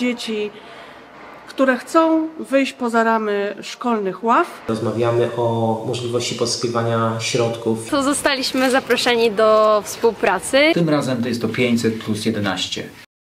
dzieci, które chcą wyjść poza ramy szkolnych ław. Rozmawiamy o możliwości pozyskiwania środków. To zostaliśmy zaproszeni do współpracy. Tym razem to jest to 500 plus 11.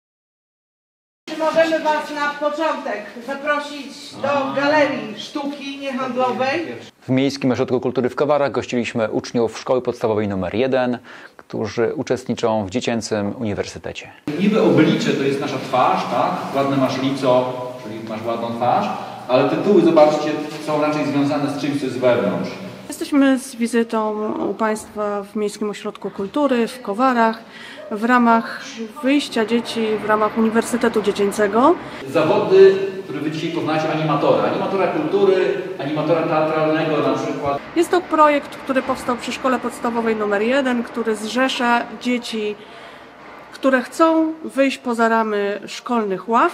Możemy Was na początek zaprosić do Galerii Sztuki Niehandlowej. W Miejskim Ośrodku Kultury w Kowarach gościliśmy uczniów Szkoły Podstawowej nr 1, którzy uczestniczą w Dziecięcym Uniwersytecie. Niby oblicze to jest nasza twarz, tak? Ładne masz lico, czyli masz ładną twarz, ale tytuły, zobaczcie, są raczej związane z czymś, co jest wewnątrz. Jesteśmy z wizytą u Państwa w Miejskim Ośrodku Kultury w Kowarach w ramach wyjścia dzieci w ramach Uniwersytetu Dziecięcego. Zawody, które Wy dzisiaj poznacie, animatora kultury, animatora teatralnego na przykład. Jest to projekt, który powstał przy Szkole Podstawowej nr 1, który zrzesza dzieci, które chcą wyjść poza ramy szkolnych ław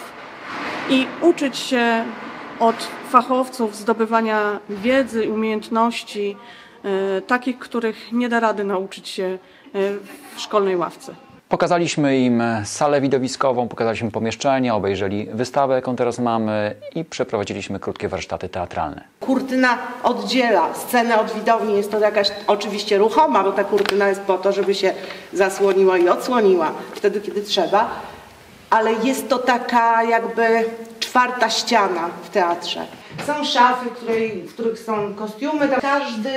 i uczyć się od fachowców zdobywania wiedzy i umiejętności, takich, których nie da rady nauczyć się w szkolnej ławce. Pokazaliśmy im salę widowiskową, pokazaliśmy pomieszczenia, obejrzeli wystawę, jaką teraz mamy i przeprowadziliśmy krótkie warsztaty teatralne. Kurtyna oddziela scenę od widowni. Jest to jakaś oczywiście ruchoma, bo ta kurtyna jest po to, żeby się zasłoniła i odsłoniła wtedy, kiedy trzeba. Ale jest to taka jakby czwarta ściana w teatrze. Są szafy, w których są kostiumy. Każdy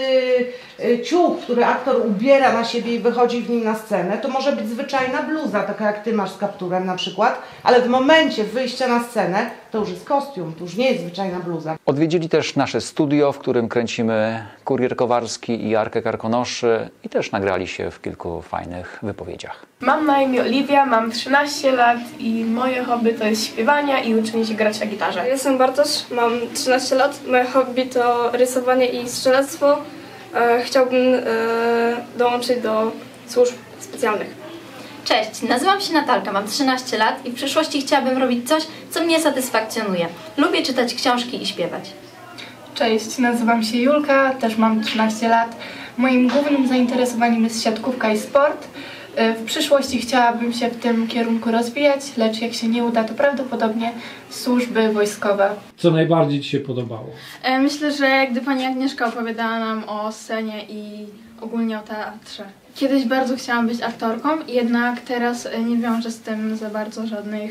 ciuch, który aktor ubiera na siebie i wychodzi w nim na scenę, to może być zwyczajna bluza, taka jak Ty masz z kapturem na przykład, ale w momencie wyjścia na scenę to już jest kostium, to już nie jest zwyczajna bluza. Odwiedzili też nasze studio, w którym kręcimy Kurier Kowarski i Arkę Karkonoszy i też nagrali się w kilku fajnych wypowiedziach. Mam na imię Oliwia, mam 13 lat i moje hobby to jest śpiewanie i uczenie się grać na gitarze. Jestem Bartosz, mam 13 lat. Moje hobby to rysowanie i strzelectwo. Chciałbym dołączyć do służb specjalnych. Cześć, nazywam się Natalka, mam 13 lat i w przyszłości chciałabym robić coś, co mnie satysfakcjonuje. Lubię czytać książki i śpiewać. Cześć, nazywam się Julka, też mam 13 lat. Moim głównym zainteresowaniem jest siatkówka i sport. W przyszłości chciałabym się w tym kierunku rozwijać, lecz jak się nie uda, to prawdopodobnie służby wojskowe. Co najbardziej Ci się podobało? Myślę, że gdy pani Agnieszka opowiadała nam o scenie i ogólnie o teatrze. Kiedyś bardzo chciałam być aktorką, jednak teraz nie wiążę z tym za bardzo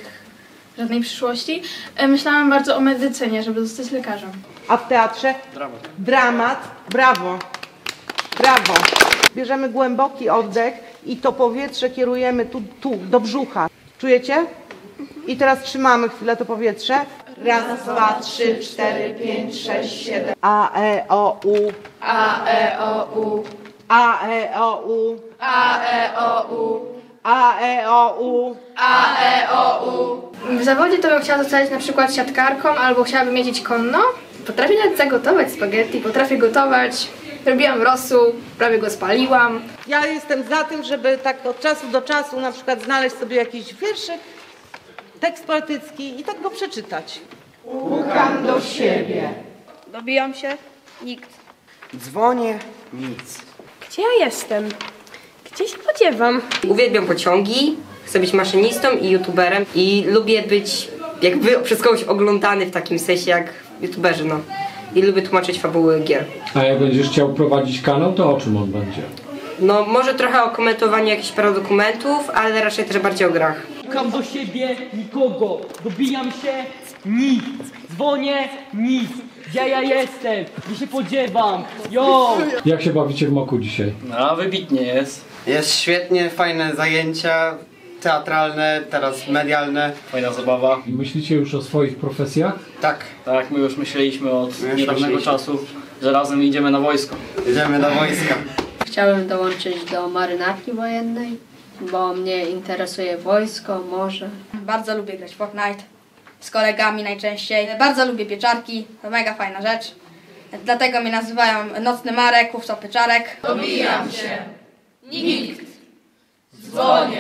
żadnej przyszłości. Myślałam bardzo o medycynie, żeby zostać lekarzem. A w teatrze? Dramat. Brawo. Brawo. Bierzemy głęboki oddech i to powietrze kierujemy tu, do brzucha. Czujecie? I teraz trzymamy chwilę to powietrze. Raz, dwa, trzy, cztery, pięć, sześć, siedem. A, E, O, U. A, E, O, U. A, E, O, U. A, E, O, U. A, E, O, U. A, E, O, U. W zawodzie to bym chciała zostać na przykład siatkarką albo chciałabym jeździć konno. Potrafię nawet zagotować spaghetti, potrafię gotować. Robiłam rosół, prawie go spaliłam. Ja jestem za tym, żeby tak od czasu do czasu na przykład znaleźć sobie jakiś wierszyk, tekst poetycki i tak go przeczytać. Pukam do siebie. Dobijam się? Nikt. Dzwonię, nic. Gdzie ja jestem? Gdzie się podziewam? Uwielbiam pociągi, chcę być maszynistą i youtuberem i lubię być jakby przez kogoś oglądany w takim sensie jak youtuberzy, no. I lubię tłumaczyć fabuły gier. A jak będziesz chciał prowadzić kanał, to o czym on będzie? No może trochę o komentowaniu jakichś paradokumentów, ale raczej też bardziej o grach. Pukam do siebie, nikogo. Dobijam się, nic. Dzwonię, nic. Gdzie ja jestem? Gdzie się podziewam? Jo! Jak się bawicie w Moku dzisiaj? No, wybitnie jest. Jest świetnie, fajne zajęcia teatralne, teraz medialne. Fajna zabawa. I myślicie już o swoich profesjach? Tak. Tak, my już myśleliśmy od niedawnego czasu, że razem idziemy na wojsko. Idziemy do wojska. Chciałem dołączyć do marynarki wojennej, bo mnie interesuje wojsko, morze. Bardzo lubię grać w Fortnite. Z kolegami najczęściej. Bardzo lubię pieczarki, to mega fajna rzecz. Dlatego mnie nazywają Nocny Marek, Łowca Pieczarek. Dobijam się. Nikt. Dzwonię.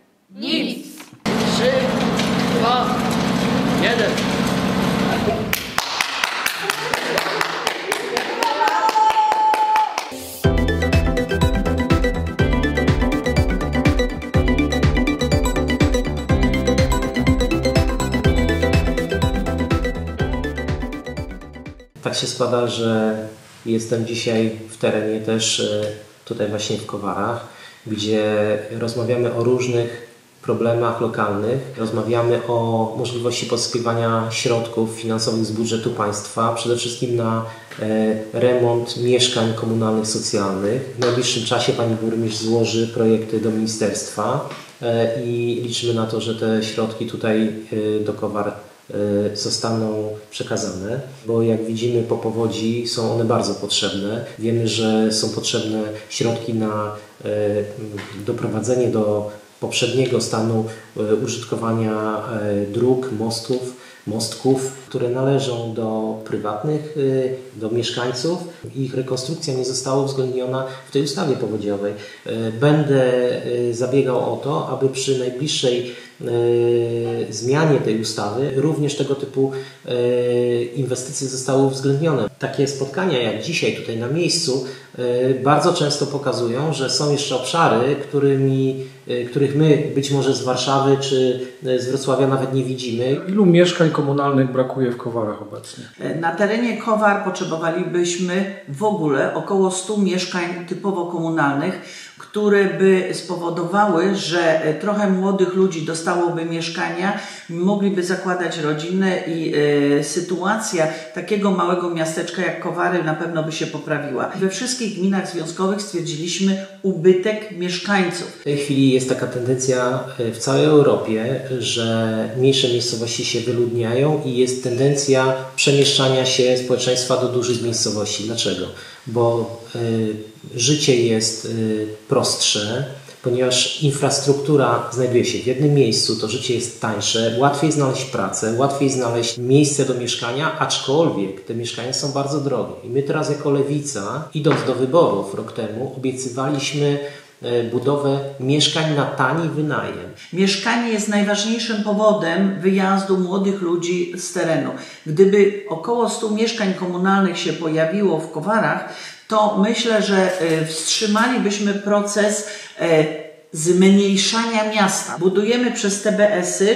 Nic. 3, 2, 1. Tak się składa, że jestem dzisiaj w terenie też tutaj właśnie w Kowarach, gdzie rozmawiamy o różnych problemach lokalnych. Rozmawiamy o możliwości pozyskiwania środków finansowych z budżetu państwa, przede wszystkim na remont mieszkań komunalnych, socjalnych. W najbliższym czasie pani burmistrz złoży projekty do ministerstwa i liczymy na to, że te środki tutaj do Kowar zostaną przekazane, bo jak widzimy po powodzi są one bardzo potrzebne. Wiemy, że są potrzebne środki na doprowadzenie do poprzedniego stanu użytkowania dróg, mostków, które należą do prywatnych, do mieszkańców. Ich rekonstrukcja nie została uwzględniona w tej ustawie powodziowej. Będę zabiegał o to, aby przy najbliższej zmianie tej ustawy również tego typu inwestycje zostały uwzględnione. Takie spotkania jak dzisiaj tutaj na miejscu bardzo często pokazują, że są jeszcze obszary, których my być może z Warszawy czy z Wrocławia nawet nie widzimy. Ilu mieszkań komunalnych brakuje w Kowarach obecnie? Na terenie Kowar potrzebowalibyśmy w ogóle około 100 mieszkań typowo komunalnych, które by spowodowały, że trochę młodych ludzi dostałoby mieszkania, mogliby zakładać rodzinę i sytuacja takiego małego miasteczka jak Kowary na pewno by się poprawiła. We wszystkich gminach związkowych stwierdziliśmy ubytek mieszkańców. W tej chwili jest taka tendencja w całej Europie, że mniejsze miejscowości się wyludniają i jest tendencja przemieszczania się społeczeństwa do dużych miejscowości. Dlaczego? Bo życie jest prostsze, ponieważ infrastruktura znajduje się w jednym miejscu, to życie jest tańsze, łatwiej znaleźć pracę, łatwiej znaleźć miejsce do mieszkania, aczkolwiek te mieszkania są bardzo drogie. I my teraz jako Lewica, idąc do wyborów rok temu, obiecywaliśmy budowę mieszkań na tani wynajem. Mieszkanie jest najważniejszym powodem wyjazdu młodych ludzi z terenu. Gdyby około 100 mieszkań komunalnych się pojawiło w Kowarach, to myślę, że wstrzymalibyśmy proces zmniejszania miasta. Budujemy przez TBS-y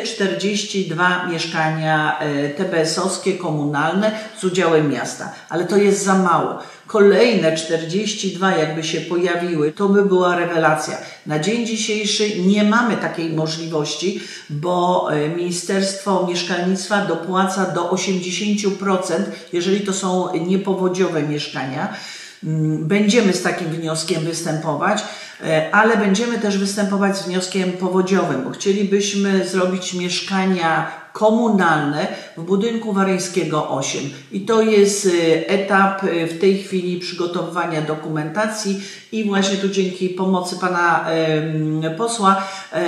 42 mieszkania TBS-owskie, komunalne z udziałem miasta, ale to jest za mało. Kolejne 42 jakby się pojawiły, to by była rewelacja. Na dzień dzisiejszy nie mamy takiej możliwości, bo Ministerstwo Mieszkalnictwa dopłaca do 80%, jeżeli to są niepowodziowe mieszkania. Będziemy z takim wnioskiem występować, ale będziemy też występować z wnioskiem powodziowym, bo chcielibyśmy zrobić mieszkania komunalne w budynku Waryńskiego 8 i to jest etap w tej chwili przygotowywania dokumentacji i właśnie tu dzięki pomocy pana posła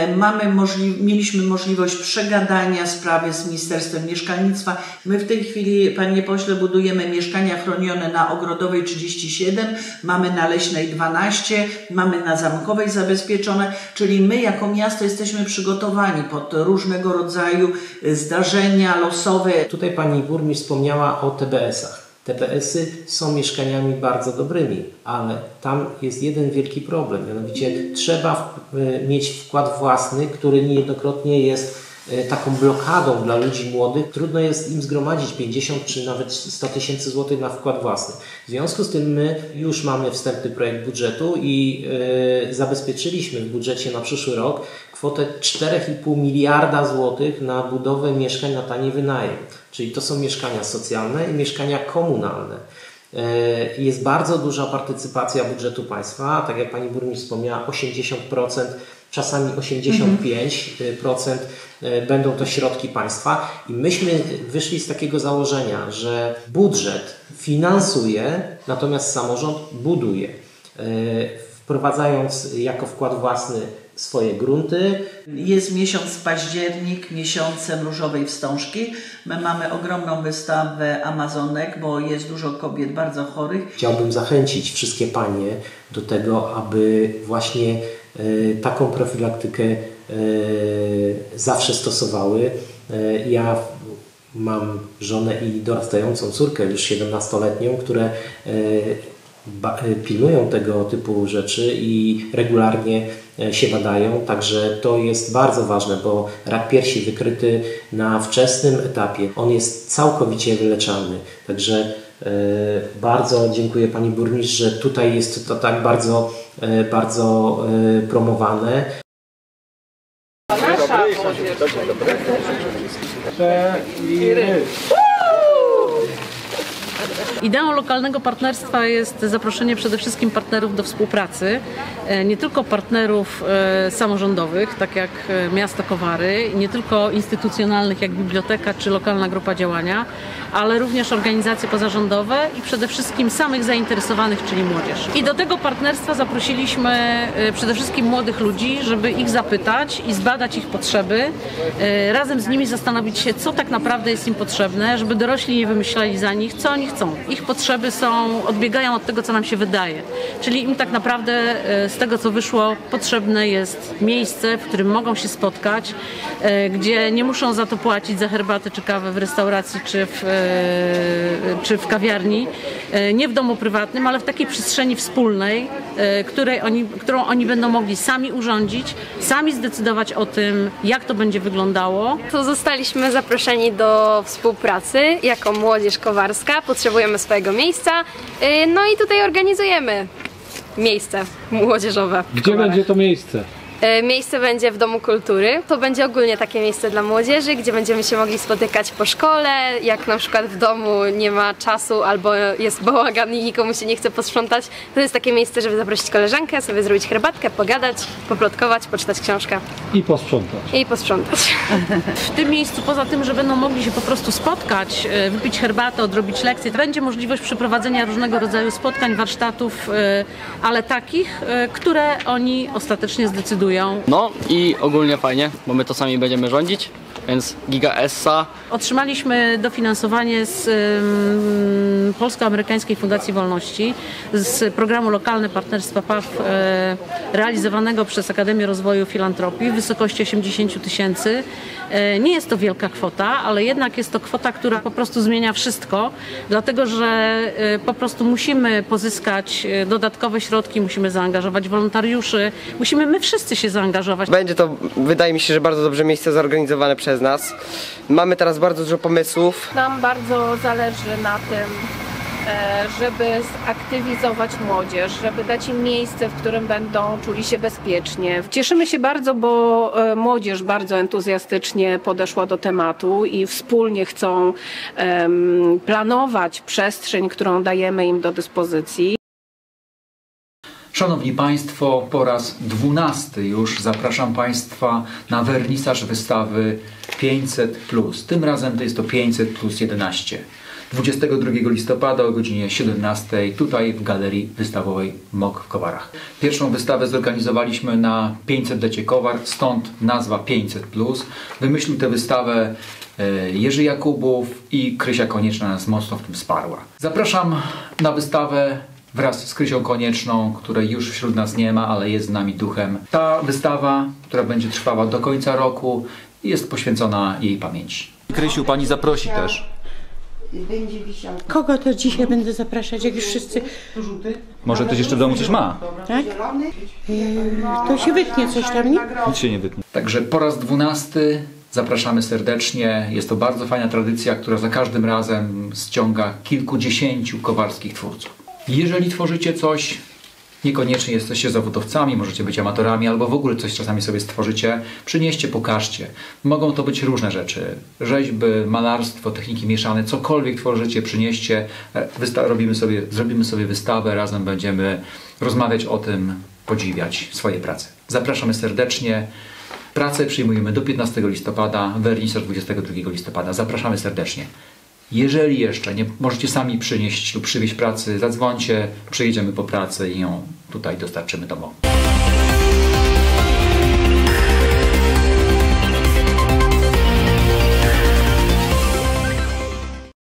mieliśmy możliwość przegadania sprawy z Ministerstwem Mieszkalnictwa. My w tej chwili, panie pośle, budujemy mieszkania chronione na Ogrodowej 37, mamy na Leśnej 12, mamy na Zamkowej zabezpieczone, czyli my jako miasto jesteśmy przygotowani pod różnego rodzaju zdarzenia losowe. Tutaj pani burmistrz wspomniała o TBS-ach. TBS-y są mieszkaniami bardzo dobrymi, ale tam jest jeden wielki problem, mianowicie trzeba mieć wkład własny, który niejednokrotnie jest taką blokadą dla ludzi młodych. Trudno jest im zgromadzić 50 czy nawet 100 tysięcy złotych na wkład własny. W związku z tym my już mamy wstępny projekt budżetu i zabezpieczyliśmy w budżecie na przyszły rok kwotę 4,5 miliarda złotych na budowę mieszkań na tani wynajem. Czyli to są mieszkania socjalne i mieszkania komunalne. Jest bardzo duża partycypacja budżetu państwa, tak jak pani burmistrz wspomniała, 80%, czasami 85% będą to środki państwa i myśmy wyszli z takiego założenia, że budżet finansuje, natomiast samorząd buduje, wprowadzając jako wkład własny swoje grunty. Jest miesiąc październik, miesiącem różowej wstążki. My mamy ogromną wystawę Amazonek, bo jest dużo kobiet bardzo chorych. Chciałbym zachęcić wszystkie panie do tego, aby właśnie taką profilaktykę zawsze stosowały. Ja mam żonę i dorastającą córkę, już 17-letnią, które pilnują tego typu rzeczy i regularnie się badają, także to jest bardzo ważne, bo rak piersi wykryty na wczesnym etapie, on jest całkowicie wyleczalny, także Bardzo dziękuję Pani Burmistrz, że tutaj jest to tak bardzo promowane. Ideą lokalnego partnerstwa jest zaproszenie przede wszystkim partnerów do współpracy, nie tylko partnerów samorządowych, tak jak miasto Kowary, nie tylko instytucjonalnych jak biblioteka czy lokalna grupa działania, ale również organizacje pozarządowe i przede wszystkim samych zainteresowanych, czyli młodzież. I do tego partnerstwa zaprosiliśmy przede wszystkim młodych ludzi, żeby ich zapytać i zbadać ich potrzeby, razem z nimi zastanowić się, co tak naprawdę jest im potrzebne, żeby dorośli nie wymyślali za nich, co oni chcą. Ich potrzeby odbiegają od tego, co nam się wydaje. Czyli im tak naprawdę z tego, co wyszło, potrzebne jest miejsce, w którym mogą się spotkać, gdzie nie muszą za to płacić za herbatę czy kawę w restauracji czy w kawiarni, nie w domu prywatnym, ale w takiej przestrzeni wspólnej, którą oni będą mogli sami urządzić, sami zdecydować o tym, jak to będzie wyglądało. To zostaliśmy zaproszeni do współpracy jako Młodzież Kowarska. Potrzebujemy swojego miejsca, no i tutaj organizujemy miejsce młodzieżowe. Gdzie będzie to miejsce? Miejsce będzie w Domu Kultury. To będzie ogólnie takie miejsce dla młodzieży, gdzie będziemy się mogli spotykać po szkole, jak na przykład w domu nie ma czasu albo jest bałagan i nikomu się nie chce posprzątać. To jest takie miejsce, żeby zaprosić koleżankę, sobie zrobić herbatkę, pogadać, poplotkować, poczytać książkę. I posprzątać. I posprzątać. W tym miejscu, poza tym, że będą mogli się po prostu spotkać, wypić herbatę, odrobić lekcje, będzie możliwość przeprowadzenia różnego rodzaju spotkań, warsztatów, ale takich, które oni ostatecznie zdecydują. No i ogólnie fajnie, bo my to sami będziemy rządzić, więc Giga Essa. Otrzymaliśmy dofinansowanie z Polsko-Amerykańskiej Fundacji Wolności z programu Lokalne Partnerstwa PAF realizowanego przez Akademię Rozwoju Filantropii w wysokości 80 000. Nie jest to wielka kwota, ale jednak jest to kwota, która po prostu zmienia wszystko, dlatego że po prostu musimy pozyskać dodatkowe środki, musimy zaangażować wolontariuszy, musimy my wszyscy się zaangażować. Będzie to, wydaje mi się, że bardzo dobrze miejsce zorganizowane przez nas. Mamy teraz bardzo dużo pomysłów. Nam bardzo zależy na tym, żeby zaktywizować młodzież, żeby dać im miejsce, w którym będą czuli się bezpiecznie. Cieszymy się bardzo, bo młodzież bardzo entuzjastycznie podeszła do tematu i wspólnie chcą planować przestrzeń, którą dajemy im do dyspozycji. Szanowni Państwo, po raz 12 już zapraszam Państwa na wernisaż wystawy 500+. Tym razem to jest to 500+11. 22 listopada o godzinie 17 tutaj w Galerii Wystawowej MOK w Kowarach. Pierwszą wystawę zorganizowaliśmy na 500-lecie Kowar, stąd nazwa 500+. Wymyślił tę wystawę Jerzy Jakubów i Krysia Konieczna nas mocno w tym wsparła. Zapraszam na wystawę wraz z Krysią Konieczną, której już wśród nas nie ma, ale jest z nami duchem. Ta wystawa, która będzie trwała do końca roku, jest poświęcona jej pamięci. Krysiu, pani zaprosi też. Kogo to dzisiaj będę zapraszać, jak już wszyscy... Może ktoś jeszcze w domu coś ma? Tak? To się wytnie coś tam, nie? Nic się nie wytnie. Także po raz 12 zapraszamy serdecznie. Jest to bardzo fajna tradycja, która za każdym razem ściąga kilkudziesięciu kowarskich twórców. Jeżeli tworzycie coś, niekoniecznie jesteście zawodowcami, możecie być amatorami, albo w ogóle coś czasami sobie stworzycie, przynieście, pokażcie. Mogą to być różne rzeczy. Rzeźby, malarstwo, techniki mieszane, cokolwiek tworzycie, przynieście. Zrobimy sobie wystawę, razem będziemy rozmawiać o tym, podziwiać swoje prace. Zapraszamy serdecznie. Pracę przyjmujemy do 15 listopada, wernisaż 22 listopada. Zapraszamy serdecznie. Jeżeli jeszcze nie możecie sami przynieść lub przywieźć pracy, zadzwońcie, przyjedziemy po pracy i ją tutaj dostarczymy domowi.